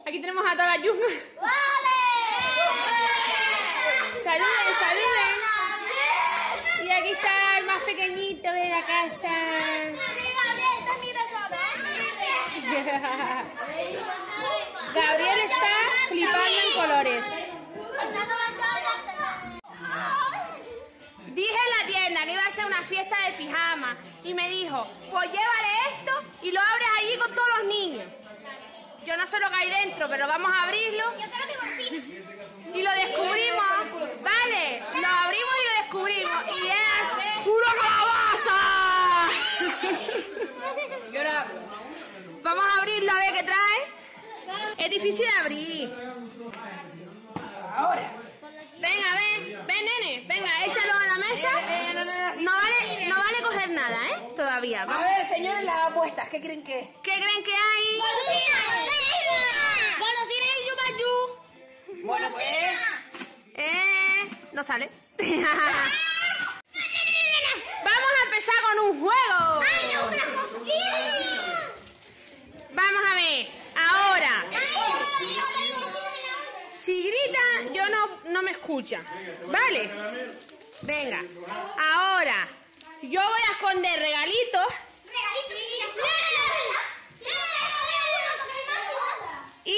Aquí tenemos a toda la yunga. ¡Vale! Saluden, saluden. Y aquí está el más pequeñito de la casa. Gabriel está flipando en colores. Dije en la tienda que iba a ser una fiesta de pijama y me dijo, pues llévale esto y lo abres allí con todos los niños. Yo no sé lo que hay dentro, pero vamos a abrirlo. Y lo descubrimos, ¿vale? Lo abrimos y lo descubrimos. Y es ¡una calabaza! Vamos a abrirlo a ver qué trae. Es difícil de abrir. Ahora. Venga, ven, nene. Venga, échalo a la mesa. No vale coger nada, ¿eh? Todavía. A ver, señores, las apuestas. ¿Qué creen que es? ¿Qué creen que hay? ¡Golosina y yumayú! Bueno, pues... No sale. Vamos a empezar con un juego. Vamos a ver. Ahora. Si gritan, yo no me escuchan. ¿Vale? Venga. Ahora. Yo voy a esconder regalitos. Y...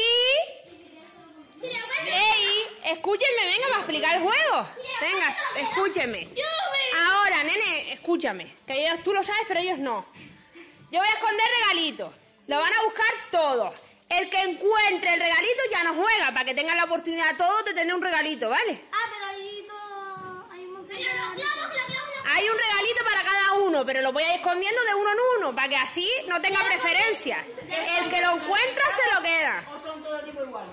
¡Ey! Escúchenme, venga, para explicar el juego. Venga, escúchenme. Ahora, nene, escúchame. Que tú lo sabes, pero ellos no. Yo voy a esconder regalitos. Lo van a buscar todos. El que encuentre el regalito ya no juega, para que tengan la oportunidad todos de tener un regalito, ¿vale? pero ahí no... Hay un montón de... Hay un regalito para cada uno, pero lo voy a ir escondiendo de uno en uno, para que así no tenga preferencia. El que lo encuentra se lo queda. ¿O son todo tipo iguales?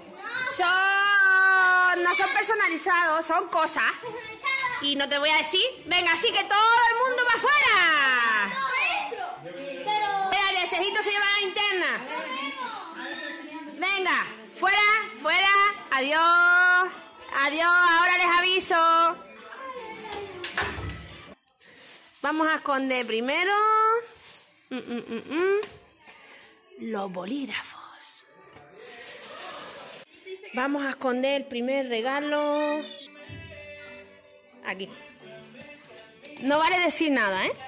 No son personalizados, son cosas. Y no te voy a decir. Venga, así que todo el mundo va afuera. Espera, que el cejito se lleva a la linterna. Venga, fuera, fuera. Adiós. Adiós, ahora les aviso. Vamos a esconder primero los bolígrafos. Vamos a esconder el primer regalo aquí. No vale decir nada, ¿eh?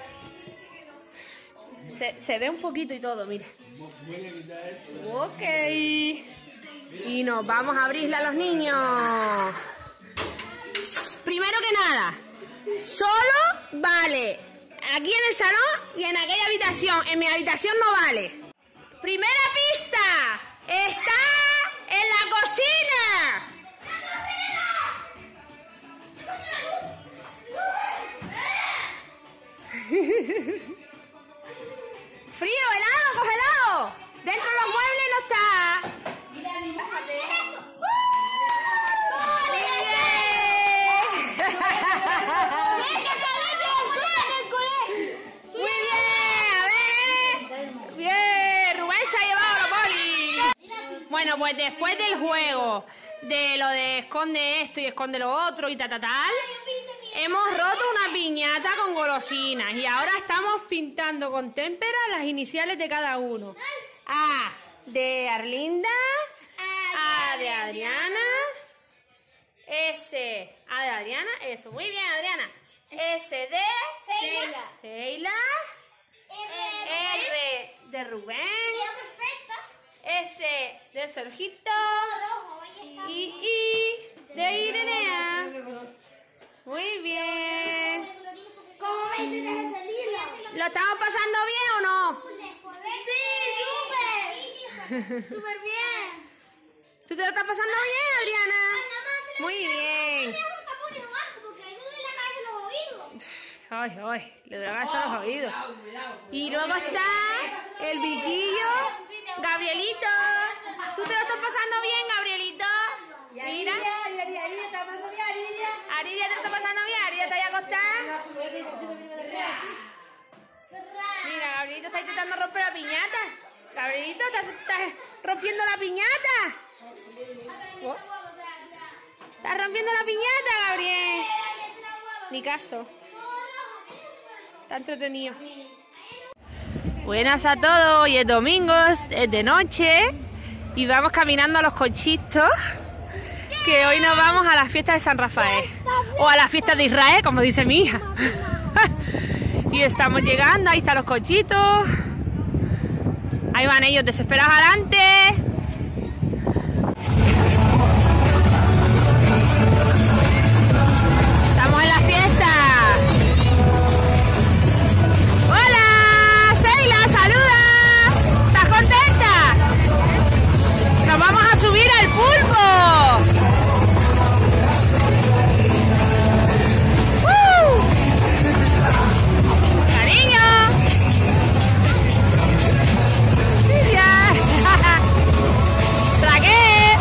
Se ve un poquito y todo, mire. Ok. Y nos vamos a abrirla a los niños. Primero que nada, solo vale aquí en el salón y en aquella habitación. En mi habitación no vale. Primera pista. Está en la cocina. Frío, helado, congelado. Dentro de los muebles no está. Muy bien, a ver, bien, Rubén se ha llevado los bolis. Bueno, pues después del juego, de lo de esconde esto y esconde lo otro y tal, hemos roto una piñata con golosinas y ahora estamos pintando con témpera las iniciales de cada uno. A de Arlinda, A de Adriana, S, A de Adriana, eso, muy bien Adriana. S de Seila, R de Rubén, S de Sergito y I de Irenea. Muy bien. ¿Cómo ves si dejas salir? ¿Lo estamos pasando bien o no? Sí, súper. Súper bien. ¿Tú te lo estás pasando bien, Adriana? Muy bien. Ay, ay, le dragas a los oídos. Y luego está el bichillo, Gabrielito. ¿Tú te lo estás pasando bien, Gabrielito? Mira. Aridia, ¿te lo está pasando bien? Aridia está ahí acostada. Mira, Gabrielito está intentando romper la piñata. Gabrielito, ¿estás rompiendo la piñata? ¿Oh? ¿Estás rompiendo la piñata, Gabriel? Ni caso. Está entretenido. Buenas a todos, hoy es domingo, es de noche Y vamos caminando a los cochitos, que hoy nos vamos a la fiesta de San Rafael. O a la fiesta de Israel, como dice mi hija. Y estamos llegando, ahí están los cochitos. Ahí van ellos desesperados adelante. Estamos en la fiesta. ¡Hola! ¡Seila, saluda! ¿Estás contenta? ¡Nos vamos a subir al pulpo! ¡Cariño! ¡Mira! ¡Tragué!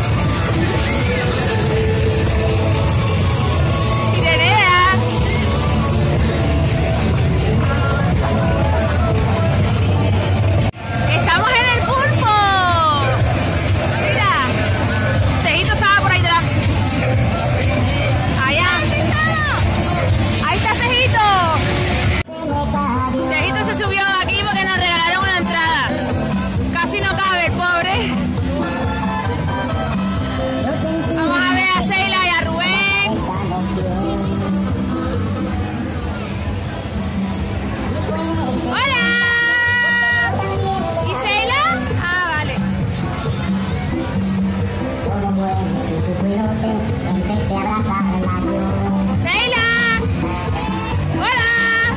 ¡Estamos en el pulpo! Mira, Cejito estaba por ahí atrás. Allá. Ahí está Cejito. Cejito se subió aquí porque nos regalaron una entrada. Casi no cabe el pobre. Vamos a ver a Seila y a Rubén. ¡Hola! ¿Y Seila? Ah, vale. ¡Seila! ¡Hola!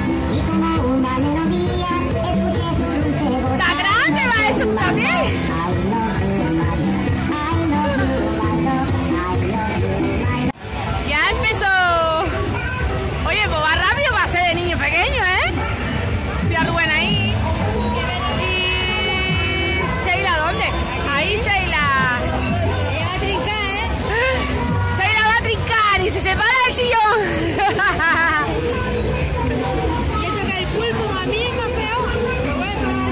¡Está grande va eso también! Ya empezó. Oye, pues va rápido para ser de niño pequeño, ¿eh? Mira a Rubén ahí. ¿Y Seila dónde? Ahí Seila. Ella va a trincar, ¿eh? Seila va a trincar y se separa del sillón. Y eso que el pulpo a mí es más peor. Pero bueno.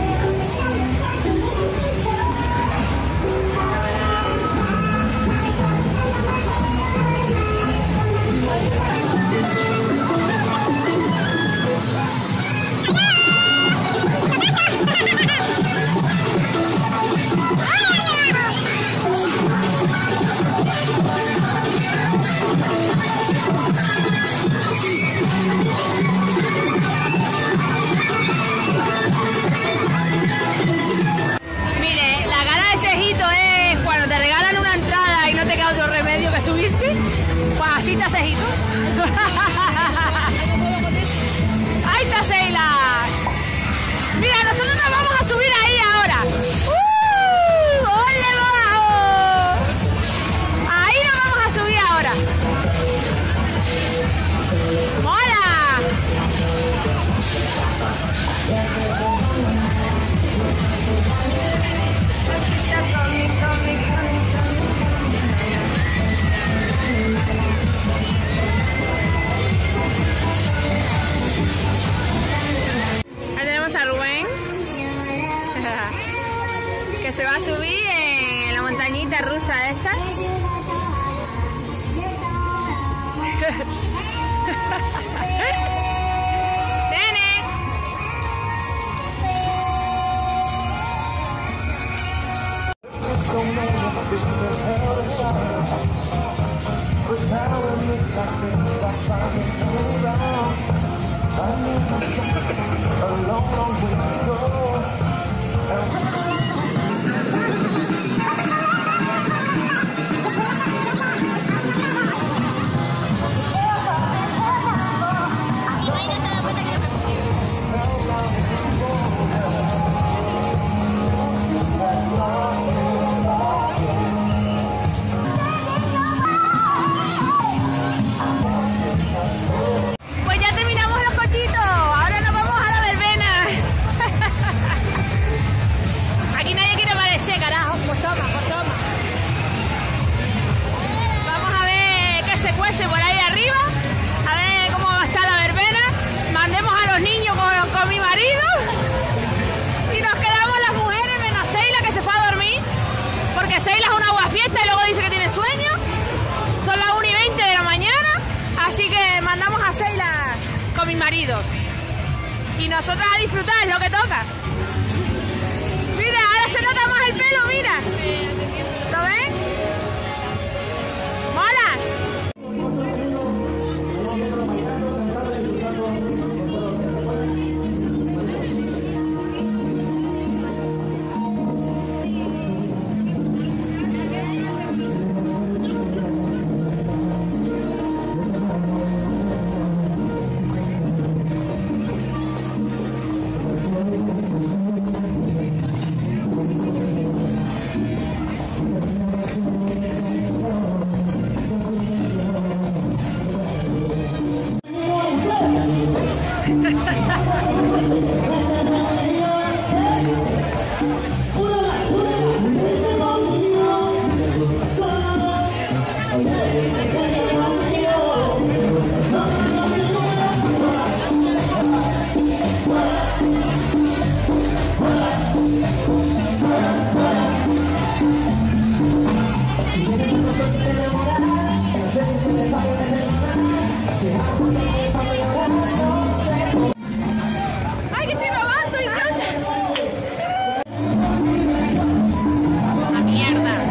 Mire, la gana de Cejito es cuando te regalan una entrada y no te queda otro remedio que subirte. Pues así está Cejito. Ahí está Seila. Mira, nosotros nos vamos a subir ahí ahora. ¡Ole bajo! Ahí nos vamos a subir ahora. ¡Mola! Ahí tenemos a Rubén, que se va a subir en la montañita rusa esta. ¡Nene! Pues ya terminamos los cochitos, ahora nos vamos a la verbena. Aquí nadie quiere aparecer, carajo. Pues toma, pues toma. Vamos a ver qué se cuece por ahí arriba, a ver cómo va a estar la verbena. Mandemos a los niños con mi marido y nos quedamos las mujeres menos Seila, que se fue a dormir, porque Seila es una aguafiesta y luego dice que tiene sueño. Son las 1:20 de la mañana, así que mandamos a Seila con mi marido. Y nosotras a disfrutar, es lo que toca. Mira, ahora se nota más el pelo, mira. ¿Lo ven? ¡Mola! ¡Ay, que estoy robando, idiota! ¡La mierda!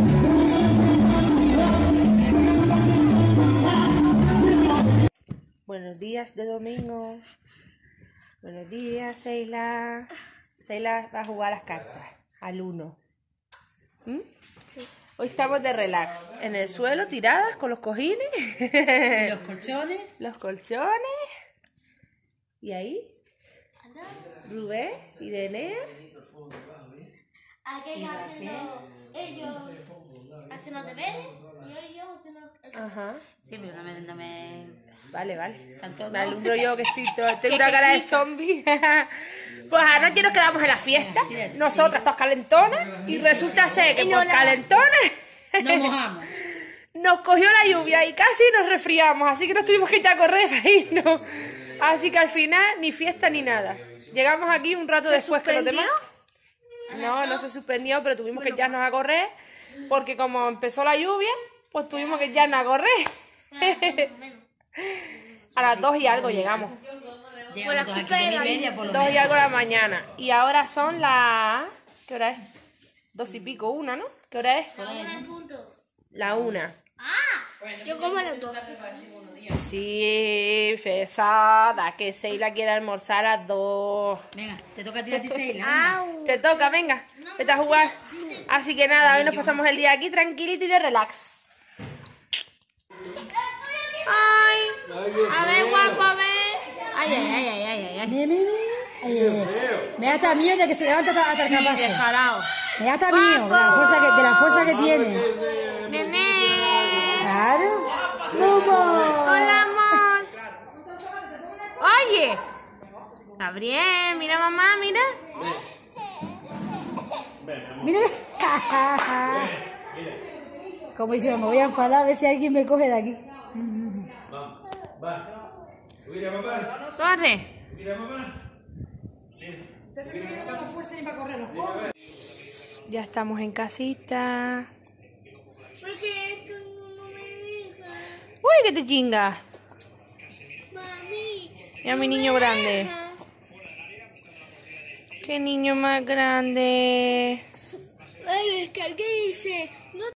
Buenos días de domingo. Buenos días, Seila. Seila va a jugar a las cartas, al 1. Sí. Hoy estamos de relax, en el suelo, tiradas con los cojines. ¿Y los colchones? Los colchones. Y ahí, Rubén y Denea. Aquellos haciendo, ellos hacen los deberes y ellos haciendo los... Ajá. Sí, pero no me... Vale, vale. Tanto Me no. alumbro yo que tengo una cara de zombie. Pues anoche nos quedamos en la fiesta, nosotras todas calentonas, y resulta ser que por calentonas Nos mojamos. nos cogió la lluvia y casi nos resfriamos, así que nos tuvimos que ir a correr para irnos. Así que al final ni fiesta ni nada. Llegamos aquí un rato después que los demás. No, no se suspendió, pero tuvimos que irnos a correr, porque como empezó la lluvia, pues tuvimos que irnos a correr. A las 2 y algo llegamos. Llegamos todos aquí 2:30 por lo 2 y menos. algo de la mañana. Y ahora son las... ¿Qué hora es? 2 y pico, 1, ¿no? ¿Qué hora es? La 1. Yo como a las 2. Sí, pesada. Que Seila quiere almorzar a las 2. Venga, te toca a ti, Seila. Te toca, venga. Vete a jugar. Así que nada, hoy nos pasamos el día aquí tranquilito y de relax. Ay, a ver, guapo, a ver. Ay, ay, ay, ay, ay, ay. Me da hasta miedo de que se levante hasta el capazo. Descarado. Me da hasta miedo de la fuerza que tiene. Nene. Claro. Hola, amor. Oye. Gabriel, mira, mamá, mira. Mira. Como diciendo, me voy a enfadar a ver si alguien me coge de aquí. Va. Mira, papá. Corre. Mira, papá. Ya estamos en casita. Porque esto no me deja. Uy, que te chinga. Mami. Mira mi niño grande. Qué niño más grande. Ay, descargué y dice, no